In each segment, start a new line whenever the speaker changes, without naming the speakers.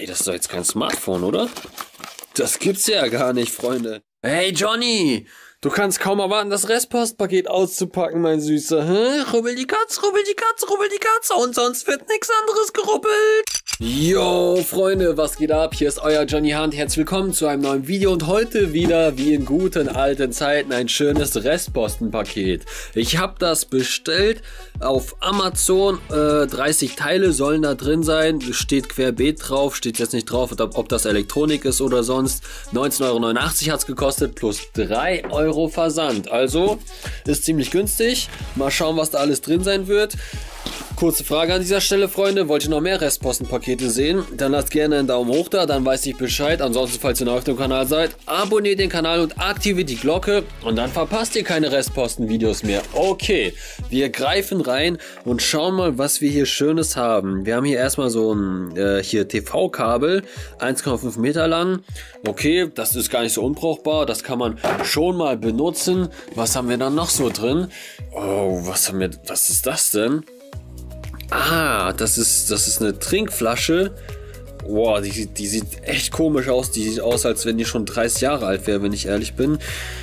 Ey, das ist doch jetzt kein Smartphone, oder? Das gibt's ja gar nicht, Freunde. Hey, Johnny! Du kannst kaum erwarten, das Restpostpaket auszupacken, mein Süßer. Hä? Rubbel die Katze, rubbel die Katze, rubbel die Katze und sonst wird nichts anderes gerubbelt. Yo, Freunde, was geht ab? Hier ist euer Johnny Hunt. Herzlich willkommen zu einem neuen Video und heute wieder, wie in guten alten Zeiten, ein schönes Restpostenpaket. Ich habe das bestellt auf Amazon. 30 Teile sollen da drin sein. Steht querbeet drauf, steht jetzt nicht drauf, ob das Elektronik ist oder sonst. 19,89 € hat es gekostet, plus 3 € Versand. Also ist ziemlich günstig. Mal schauen, was da alles drin sein wird. Kurze Frage an dieser Stelle, Freunde. Wollt ihr noch mehr Restpostenpakete sehen? Dann lasst gerne einen Daumen hoch da, dann weiß ich Bescheid. Ansonsten, falls ihr neu auf dem Kanal seid, abonniert den Kanal und aktiviert die Glocke und dann verpasst ihr keine Restpostenvideos mehr. Okay, wir greifen rein und schauen mal, was wir hier Schönes haben. Wir haben hier erstmal so ein TV-Kabel, 1,5 Meter lang. Okay, das ist gar nicht so unbrauchbar. Das kann man schon mal benutzen. Was haben wir dann noch so drin? Oh, was ist das denn? Ah, das ist eine Trinkflasche. Boah, die sieht echt komisch aus. Die sieht aus, als wenn die schon 30 Jahre alt wäre, wenn ich ehrlich bin.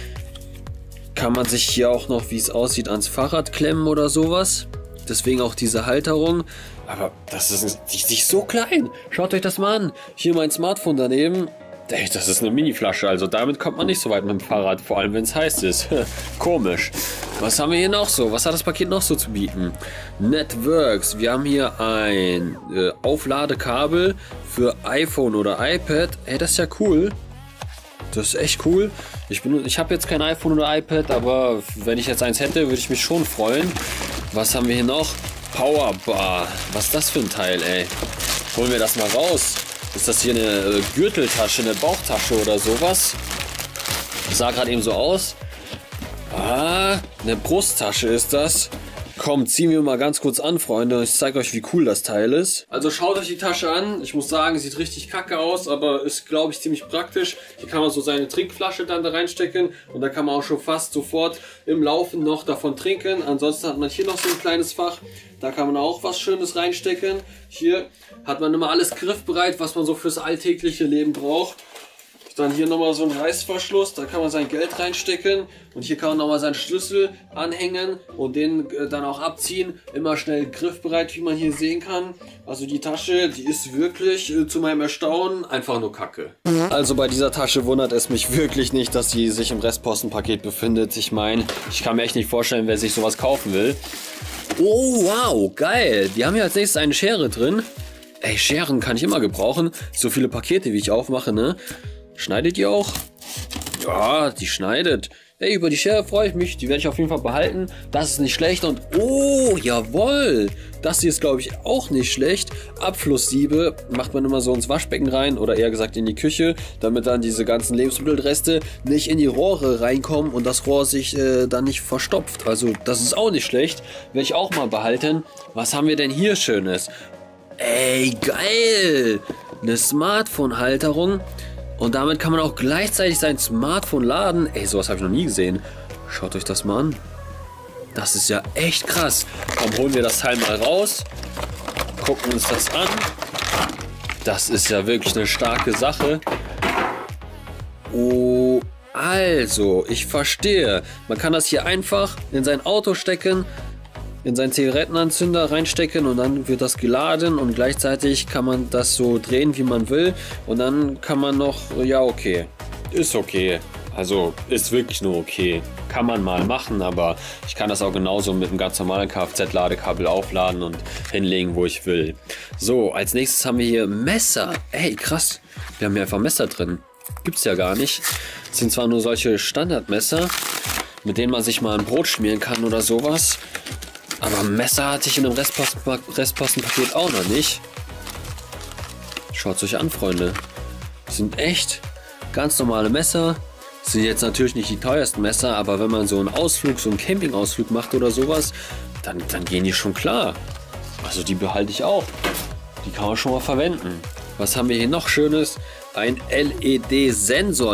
Kann man sich hier auch noch, wie es aussieht, ans Fahrrad klemmen oder sowas. Deswegen auch diese Halterung. Aber die ist so klein. Schaut euch das mal an. Hier mein Smartphone daneben. Ey, das ist eine Mini-Flasche, also damit kommt man nicht so weit mit dem Fahrrad, vor allem wenn es heiß ist. Komisch. Was haben wir hier noch so? Was hat das Paket noch so zu bieten? Networks. Wir haben hier ein Aufladekabel für iPhone oder iPad. Ey, das ist ja cool. Das ist echt cool. Ich habe jetzt kein iPhone oder iPad, aber wenn ich jetzt eins hätte, würde ich mich schon freuen. Was haben wir hier noch? Powerbar. Was ist das für ein Teil, ey? Holen wir das mal raus. Ist das hier eine Gürteltasche, eine Bauchtasche oder sowas? Das sah gerade eben so aus. Ah, eine Brusttasche ist das. Komm, ziehen wir mal ganz kurz an, Freunde. Ich zeige euch, wie cool das Teil ist. Also schaut euch die Tasche an. Ich muss sagen, sieht richtig kacke aus, aber ist, glaube ich, ziemlich praktisch. Hier kann man so seine Trinkflasche dann da reinstecken und da kann man auch schon fast sofort im Laufen noch davon trinken. Ansonsten hat man hier noch so ein kleines Fach. Da kann man auch was Schönes reinstecken. Hier hat man immer alles griffbereit, was man so fürs alltägliche Leben braucht. Dann hier nochmal so ein Reißverschluss, da kann man sein Geld reinstecken und hier kann man nochmal seinen Schlüssel anhängen und den dann auch abziehen. Immer schnell griffbereit, wie man hier sehen kann. Also die Tasche, die ist wirklich zu meinem Erstaunen einfach nur kacke. Also bei dieser Tasche wundert es mich wirklich nicht, dass sie sich im Restpostenpaket befindet. Ich meine, ich kann mir echt nicht vorstellen, wer sich sowas kaufen will. Oh wow, geil. Die haben hier als nächstes eine Schere drin. Ey, Scheren kann ich immer gebrauchen. So viele Pakete, wie ich aufmache, ne? Schneidet die auch? Ja, die schneidet. Ey, über die Schere freue ich mich. Die werde ich auf jeden Fall behalten. Das ist nicht schlecht. Und oh, jawohl. Das hier ist, glaube ich, auch nicht schlecht. Abflusssiebe macht man immer so ins Waschbecken rein. Oder eher gesagt in die Küche. Damit dann diese ganzen Lebensmittelreste nicht in die Rohre reinkommen. Und das Rohr sich dann nicht verstopft. Also das ist auch nicht schlecht. Werde ich auch mal behalten. Was haben wir denn hier Schönes? Ey, geil. Eine Smartphone-Halterung. Und damit kann man auch gleichzeitig sein Smartphone laden. Ey, sowas habe ich noch nie gesehen. Schaut euch das mal an. Das ist ja echt krass. Komm, holen wir das Teil mal raus. Gucken uns das an. Das ist ja wirklich eine starke Sache. Oh, also, ich verstehe. Man kann das hier einfach in sein Auto stecken, in seinen Zigarettenanzünder reinstecken und dann wird das geladen und gleichzeitig kann man das so drehen, wie man will und dann kann man noch, ja okay, ist okay, also ist wirklich nur okay, kann man mal machen, aber ich kann das auch genauso mit einem ganz normalen Kfz-Ladekabel aufladen und hinlegen, wo ich will. So, als nächstes haben wir hier Messer, ey krass, wir haben hier einfach Messer drin, gibt's ja gar nicht, das sind zwar nur solche Standardmesser, mit denen man sich mal ein Brot schmieren kann oder sowas. Aber Messer hatte ich in einem Restpostenpaket auch noch nicht. Schaut es euch an, Freunde. Das sind echt ganz normale Messer. Das sind jetzt natürlich nicht die teuersten Messer, aber wenn man so einen Ausflug, so einen Campingausflug macht oder sowas, dann gehen die schon klar. Also die behalte ich auch. Die kann man schon mal verwenden. Was haben wir hier noch Schönes? Ein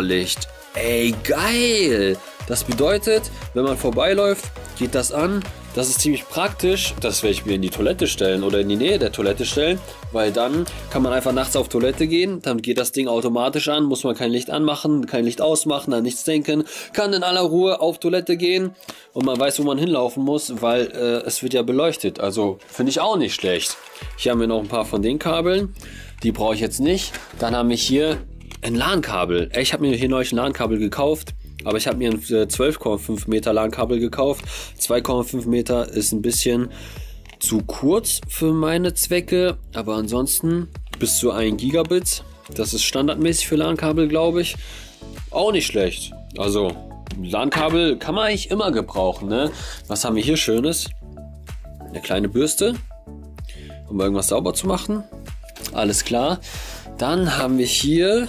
LED-Sensorlicht. Ey, geil! Das bedeutet, wenn man vorbeiläuft, geht das an. Das ist ziemlich praktisch. Das werde ich mir in die Toilette stellen oder in die Nähe der Toilette stellen, weil dann kann man einfach nachts auf Toilette gehen, dann geht das Ding automatisch an, muss man kein Licht anmachen, kein Licht ausmachen, an nichts denken, kann in aller Ruhe auf Toilette gehen und man weiß, wo man hinlaufen muss, weil es wird ja beleuchtet. Also finde ich auch nicht schlecht. Hier haben wir noch ein paar von den Kabeln, die brauche ich jetzt nicht. Dann haben wir hier ein LAN-Kabel. Ich habe mir hier neulich ein LAN-Kabel gekauft. Aber ich habe mir ein 12,5 Meter LAN-Kabel gekauft. 2,5 Meter ist ein bisschen zu kurz für meine Zwecke. Aber ansonsten bis zu 1 Gigabit. Das ist standardmäßig für LAN-Kabel, glaube ich. Auch nicht schlecht. Also LAN-Kabel kann man eigentlich immer gebrauchen, ne? Was haben wir hier Schönes? Eine kleine Bürste, um irgendwas sauber zu machen. Alles klar. Dann haben wir hier...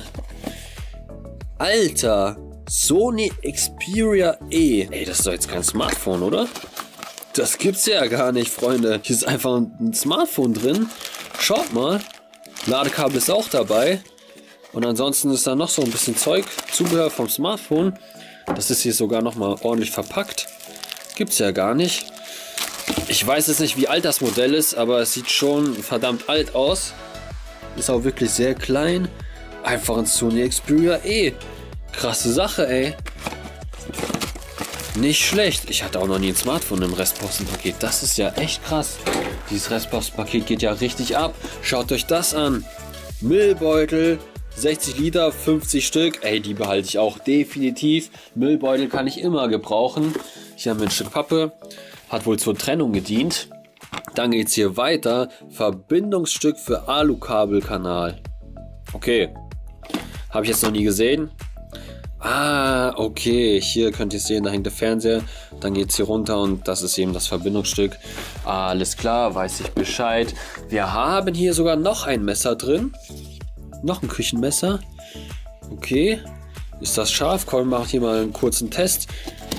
Alter! Sony Xperia E. Ey, das ist doch jetzt kein Smartphone, oder? Das gibt's ja gar nicht, Freunde. Hier ist einfach ein Smartphone drin. Schaut mal. Ladekabel ist auch dabei. Und ansonsten ist da noch so ein bisschen Zeug. Zubehör vom Smartphone. Das ist hier sogar noch mal ordentlich verpackt. Gibt's ja gar nicht. Ich weiß jetzt nicht, wie alt das Modell ist, aber es sieht schon verdammt alt aus. Ist auch wirklich sehr klein. Einfach ein Sony Xperia E. Krasse Sache, ey. Nicht schlecht. Ich hatte auch noch nie ein Smartphone im Restpostenpaket. Das ist ja echt krass. Dieses Restpostenpaket geht ja richtig ab. Schaut euch das an. Müllbeutel, 60 Liter, 50 Stück. Ey, die behalte ich auch definitiv. Müllbeutel kann ich immer gebrauchen. Hier haben wir ein Stück Pappe. Hat wohl zur Trennung gedient. Dann geht es hier weiter. Verbindungsstück für Alukabelkanal. Okay. Habe ich jetzt noch nie gesehen. Ah, okay, hier könnt ihr sehen, da hängt der Fernseher, dann geht es hier runter und das ist eben das Verbindungsstück. Alles klar, weiß ich Bescheid. Wir haben hier sogar noch ein Messer drin, noch ein Küchenmesser. Okay, ist das scharf? Komm, mach hier mal einen kurzen Test.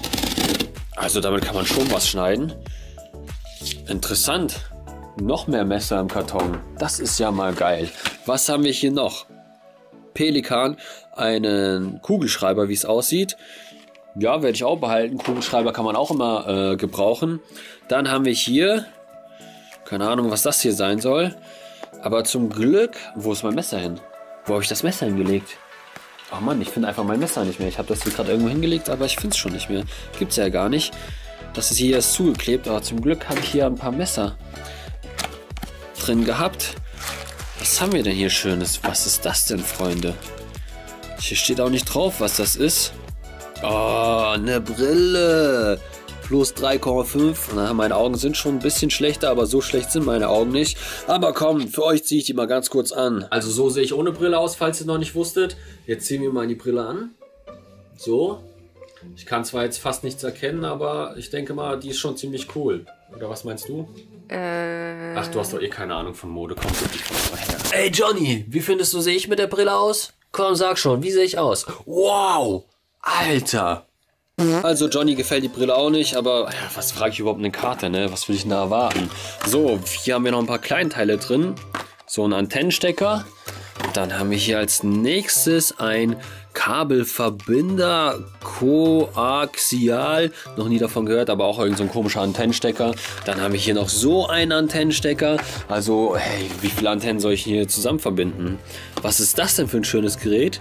Also damit kann man schon was schneiden. Interessant, noch mehr Messer im Karton, das ist ja mal geil. Was haben wir hier noch? Pelikan, einen Kugelschreiber, wie es aussieht. Ja, werde ich auch behalten. Kugelschreiber kann man auch immer gebrauchen. Dann haben wir hier, keine Ahnung, was das hier sein soll. Aber zum Glück, wo ist mein Messer hin? Wo habe ich das Messer hingelegt? Oh Mann, ich finde einfach mein Messer nicht mehr. Ich habe das hier gerade irgendwo hingelegt, aber ich finde es schon nicht mehr. Gibt es ja gar nicht. Das ist hier erst zugeklebt, aber zum Glück habe ich hier ein paar Messer drin gehabt. Was haben wir denn hier Schönes? Was ist das denn, Freunde? Hier steht auch nicht drauf, was das ist. Oh, eine Brille. Plus 3,5. Meine Augen sind schon ein bisschen schlechter, aber so schlecht sind meine Augen nicht. Aber komm, für euch ziehe ich die mal ganz kurz an. Also so sehe ich ohne Brille aus, falls ihr noch nicht wusstet. Jetzt ziehen wir mal die Brille an. So. Ich kann zwar jetzt fast nichts erkennen, aber ich denke mal, die ist schon ziemlich cool. Oder was meinst du? Ach, du hast doch eh keine Ahnung von Mode. Komm wirklich von her. Ey, Johnny, wie findest du, sehe ich mit der Brille aus? Komm, sag schon, wie sehe ich aus? Wow, Alter. Also Johnny gefällt die Brille auch nicht, aber was frage ich überhaupt eine Karte, ne? Was will ich denn da erwarten? So, hier haben wir noch ein paar Kleinteile drin. So ein Antennenstecker. Und dann haben wir hier als nächstes ein Kabelverbinder, koaxial, noch nie davon gehört, aber auch irgend so ein komischer Antennenstecker. Dann haben wir hier noch so einen Antennenstecker. Also, hey, wie viele Antennen soll ich hier zusammen verbinden? Was ist das denn für ein schönes Gerät?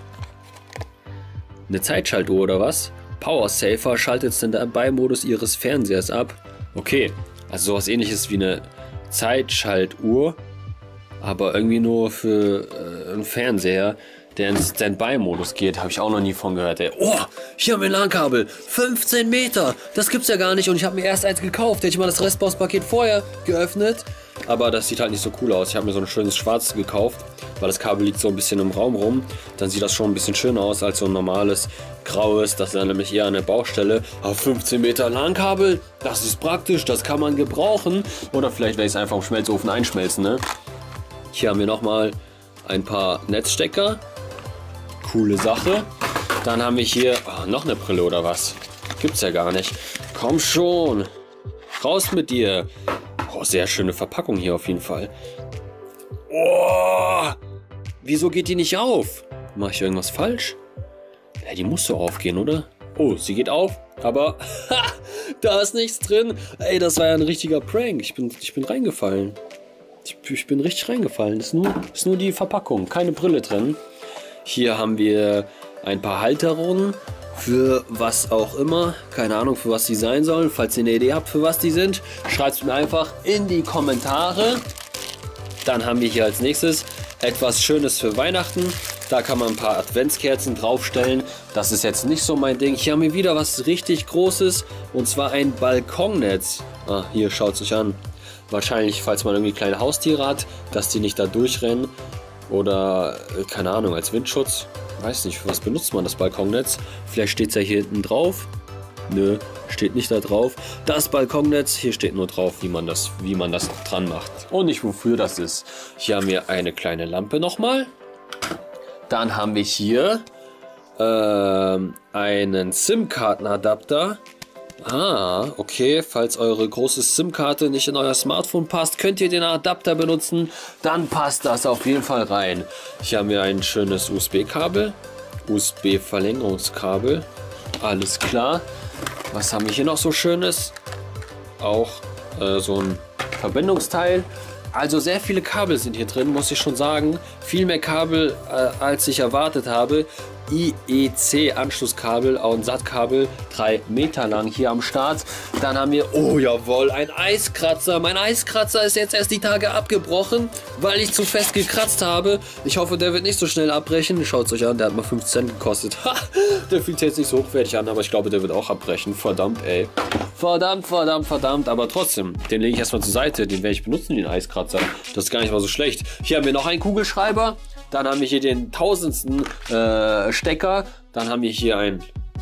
Eine Zeitschaltuhr oder was? Power Saver schaltet den Dabei-Modus Ihres Fernsehers ab. Okay, also sowas ähnliches wie eine Zeitschaltuhr, aber irgendwie nur für einen Fernseher, der in Standby-Modus geht. Habe ich auch noch nie von gehört. Ey. Oh, hier haben wir ein LAN-Kabel. 15 Meter. Das gibt's ja gar nicht. Und ich habe mir erst eins gekauft. Hätte ich mal das Restpaket vorher geöffnet. Aber das sieht halt nicht so cool aus. Ich habe mir so ein schönes schwarzes gekauft, weil das Kabel liegt so ein bisschen im Raum rum. Dann sieht das schon ein bisschen schöner aus als so ein normales graues. Das ist dann nämlich eher eine Baustelle. Aber 15 Meter LAN-Kabel, das ist praktisch. Das kann man gebrauchen. Oder vielleicht werde ich es einfach im Schmelzofen einschmelzen. Ne? Hier haben wir nochmal ein paar Netzstecker. Coole Sache. Dann haben wir hier noch eine Brille oder was? Gibt's ja gar nicht. Komm schon. Raus mit dir. Oh, sehr schöne Verpackung hier auf jeden Fall. Oh, wieso geht die nicht auf? Mache ich irgendwas falsch? Ja, die muss so aufgehen, oder? Oh, sie geht auf. Aber, da ist nichts drin. Ey, das war ja ein richtiger Prank. Ich bin reingefallen. Ich bin richtig reingefallen. Ist nur die Verpackung, keine Brille drin. Hier haben wir ein paar Halterungen für was auch immer. Keine Ahnung, für was die sein sollen. Falls ihr eine Idee habt, für was die sind, schreibt es mir einfach in die Kommentare. Dann haben wir hier als nächstes etwas Schönes für Weihnachten. Da kann man ein paar Adventskerzen draufstellen. Das ist jetzt nicht so mein Ding. Hier haben wir wieder was richtig Großes. Und zwar ein Balkonnetz. Ah, hier, schaut es euch an. Wahrscheinlich, falls man irgendwie kleine Haustiere hat, dass die nicht da durchrennen. Oder, keine Ahnung, als Windschutz. Weiß nicht, für was benutzt man das Balkonnetz? Vielleicht steht es ja hier hinten drauf. Nö, steht nicht da drauf. Das Balkonnetz, hier steht nur drauf, wie man das dran macht. Und nicht wofür das ist. Hier haben wir eine kleine Lampe nochmal. Dann haben wir hier einen SIM-Kartenadapter. Ah, okay. Falls eure große SIM-Karte nicht in euer Smartphone passt, könnt ihr den Adapter benutzen. Dann passt das auf jeden Fall rein. Hier haben wir ein schönes USB-Kabel. USB-Verlängerungskabel. Alles klar. Was haben wir hier noch so Schönes? Auch so ein Verbindungsteil. Also sehr viele Kabel sind hier drin, muss ich schon sagen. Viel mehr Kabel, als ich erwartet habe. IEC-Anschlusskabel und SAT-Kabel, 3 Meter lang hier am Start. Dann haben wir, oh jawohl, ein Eiskratzer. Mein Eiskratzer ist jetzt erst die Tage abgebrochen, weil ich zu fest gekratzt habe. Ich hoffe, der wird nicht so schnell abbrechen. Schaut es euch an, der hat mal 5 Cent gekostet. Ha, der fühlt sich jetzt nicht so hochwertig an, aber ich glaube, der wird auch abbrechen. Verdammt, ey. Verdammt. Aber trotzdem, den lege ich erstmal zur Seite. Den werde ich benutzen, den Eiskratzer. Das ist gar nicht mal so schlecht. Hier haben wir noch einen Kugelschreiber. Dann haben wir hier den 1000. Stecker. Dann haben wir hier ein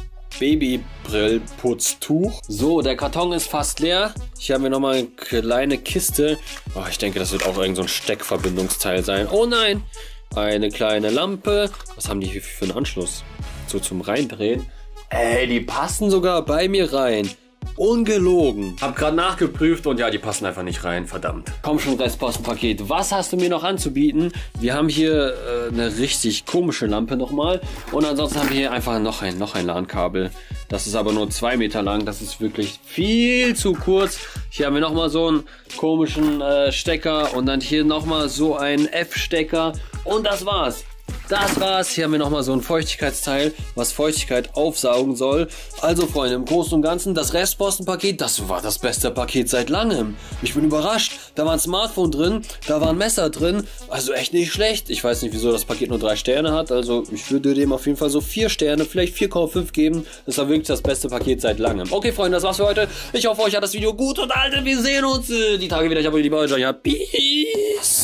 Babybrillputztuch. So, der Karton ist fast leer. Hier haben wir nochmal eine kleine Kiste. Oh, ich denke, das wird auch irgend so ein Steckverbindungsteil sein. Oh nein! Eine kleine Lampe. Was haben die hier für einen Anschluss? So zum Reindrehen. Ey, die passen sogar bei mir rein. Ungelogen. Hab gerade nachgeprüft und ja, die passen einfach nicht rein, verdammt. Komm schon, Restpostenpaket. Was hast du mir noch anzubieten? Wir haben hier eine richtig komische Lampe nochmal. Und ansonsten haben wir hier einfach noch ein LAN-Kabel. Das ist aber nur 2 Meter lang. Das ist wirklich viel zu kurz. Hier haben wir nochmal so einen komischen Stecker. Und dann hier nochmal so einen F-Stecker. Und das war's. Das war's. Hier haben wir nochmal so ein Feuchtigkeitsteil, was Feuchtigkeit aufsaugen soll. Also Freunde, im Großen und Ganzen das Restpostenpaket, das war das beste Paket seit langem. Ich bin überrascht. Da war ein Smartphone drin, da war ein Messer drin. Also echt nicht schlecht. Ich weiß nicht, wieso das Paket nur 3 Sterne hat. Also ich würde dem auf jeden Fall so 4 Sterne, vielleicht 4,5 geben. Das war wirklich das beste Paket seit langem. Okay Freunde, das war's für heute. Ich hoffe, euch hat das Video gut unterhalten. Wir sehen uns die Tage wieder. Ich habe euch lieb. Ja, peace.